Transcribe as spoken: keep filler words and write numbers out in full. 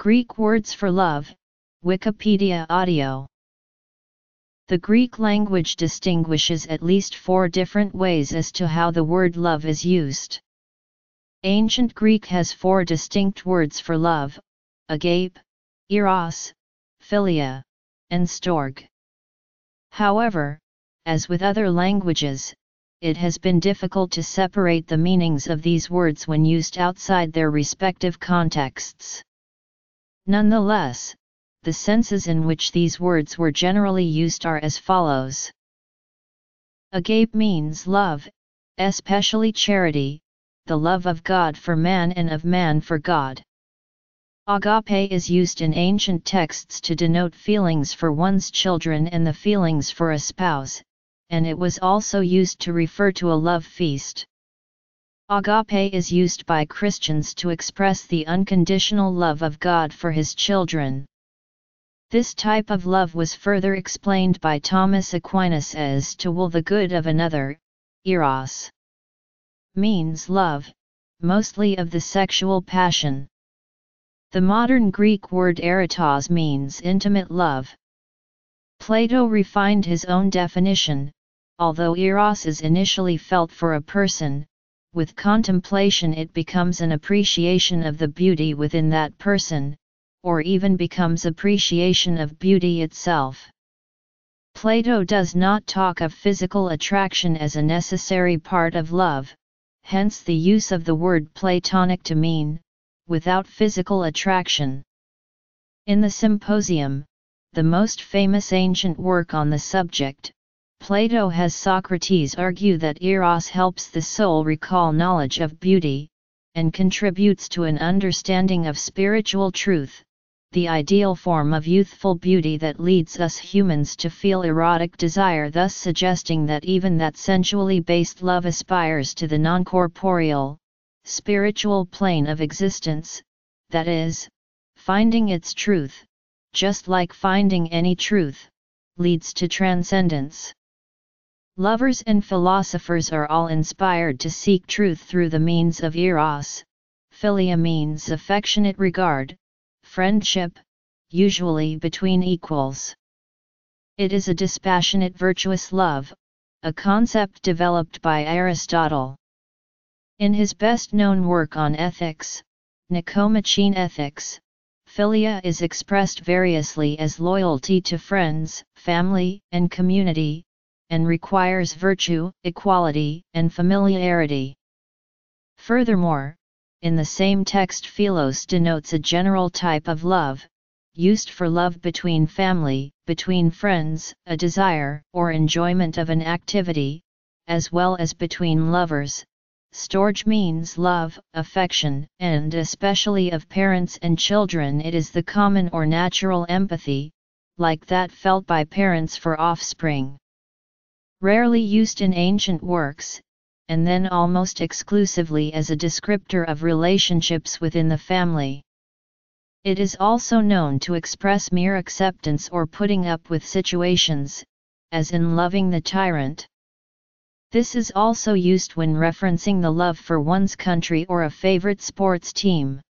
Greek words for love, Wikipedia audio. The Greek language distinguishes at least four different ways as to how the word love is used. Ancient Greek has four distinct words for love: agape, eros, philia, and storge. However, as with other languages, it has been difficult to separate the meanings of these words when used outside their respective contexts. Nonetheless, the senses in which these words were generally used are as follows. Agape means love, especially charity, the love of God for man and of man for God. Agape is used in ancient texts to denote feelings for one's children and the feelings for a spouse, and it was also used to refer to a love feast. Agape is used by Christians to express the unconditional love of God for His children. This type of love was further explained by Thomas Aquinas as to will the good of another. Eros means love, mostly of the sexual passion. The modern Greek word erotos means intimate love. Plato refined his own definition: although eros is initially felt for a person, with contemplation it becomes an appreciation of the beauty within that person, or even becomes appreciation of beauty itself. Plato does not talk of physical attraction as a necessary part of love, hence the use of the word platonic to mean, without physical attraction. In the Symposium, the most famous ancient work on the subject, Plato has Socrates argue that eros helps the soul recall knowledge of beauty, and contributes to an understanding of spiritual truth, the ideal form of youthful beauty that leads us humans to feel erotic desire, thus suggesting that even that sensually based love aspires to the non-corporeal, spiritual plane of existence, that is, finding its truth, just like finding any truth, leads to transcendence. Lovers and philosophers are all inspired to seek truth through the means of eros. Philia means affectionate regard, friendship, usually between equals. It is a dispassionate virtuous love, a concept developed by Aristotle. In his best-known work on ethics, Nicomachean Ethics, philia is expressed variously as loyalty to friends, family, and community, and requires virtue, equality, and familiarity. Furthermore, in the same text philos denotes a general type of love, used for love between family, between friends, a desire or enjoyment of an activity, as well as between lovers. Storge means love, affection, and especially of parents and children. It is the common or natural empathy, like that felt by parents for offspring. Rarely used in ancient works, and then almost exclusively as a descriptor of relationships within the family. It is also known to express mere acceptance or putting up with situations, as in loving the tyrant. This is also used when referencing the love for one's country or a favorite sports team.